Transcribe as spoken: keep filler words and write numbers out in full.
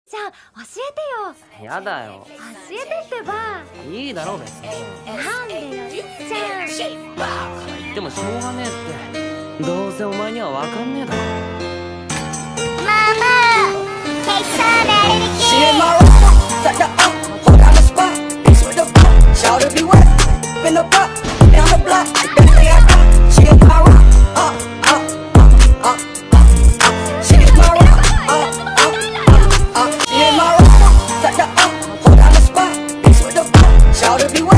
じゃあ教えてよ。 やだよ。 教えてってば。 いいだろ別に。 なんでよ、いっちゃん。 言ってもしょうがねえって。どうせお前には分かんねえだろ。 ママ、ケーキさんでリリキー。 Touch her up, hold down the spot, bitch with the butt, shout to be wet, spin the butt, down the block, they say I got, she is my rock, uh, uh, uh, uh, uh, she is my rock, uh, uh, uh, uh, she is my rock, touch her up, hold down the spot, bitch with the butt, shout to be wet.